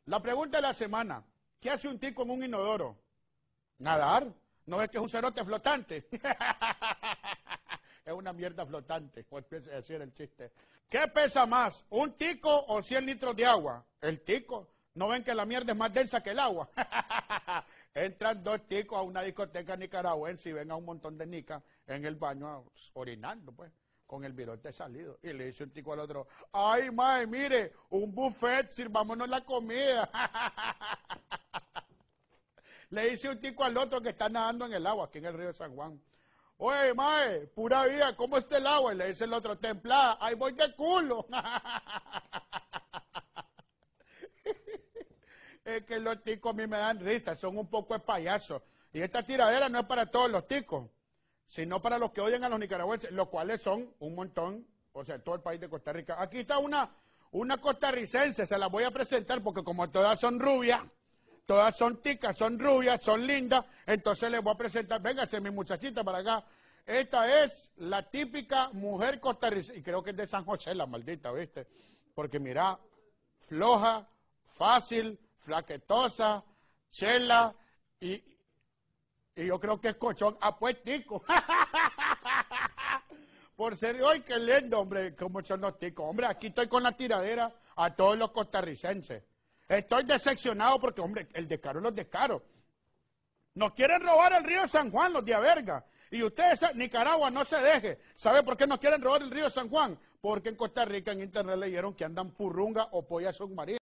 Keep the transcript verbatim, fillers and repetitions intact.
La pregunta de la semana, ¿qué hace un tico en un inodoro? Nadar. ¿No ves que es un cerote flotante? Es una mierda flotante, por decir el chiste. ¿Qué pesa más, un tico o cien litros de agua? El tico. ¿No ven que la mierda es más densa que el agua? Entran dos ticos a una discoteca nicaragüense y ven a un montón de nicas en el baño orinando, pues, con el virote salido. Y le dice un tico al otro, ay, mae, mire, un buffet, sirvámonos la comida. Le dice un tico al otro que está nadando en el agua, aquí en el río de San Juan. Oye, mae, pura vida, ¿cómo está el agua? Y le dice el otro, templada, ahí voy de culo. Es que los ticos a mí me dan risa, son un poco de payasos. Y esta tiradera no es para todos los ticos, sino para los que odian a los nicaragüenses, los cuales son un montón, o sea, todo el país de Costa Rica. Aquí está una, una costarricense, se la voy a presentar porque como todas son rubias, todas son ticas, son rubias, son lindas, entonces les voy a presentar, véngase mi muchachita para acá. Esta es la típica mujer costarricense, y creo que es de San José la maldita, ¿viste? Porque mira, floja, fácil, flaquetosa, chela, y, y yo creo que es cochón, ah pues tico. Por ser hoy, qué lindo, hombre, como son los ticos. Hombre, aquí estoy con la tiradera a todos los costarricenses. Estoy decepcionado porque, hombre, el descaro es los descaros. Nos quieren robar el río San Juan, los de a verga. Y ustedes, Nicaragua, no se deje. ¿Sabe por qué nos quieren robar el río San Juan? Porque en Costa Rica, en internet, leyeron que andan purrunga o polla submarina.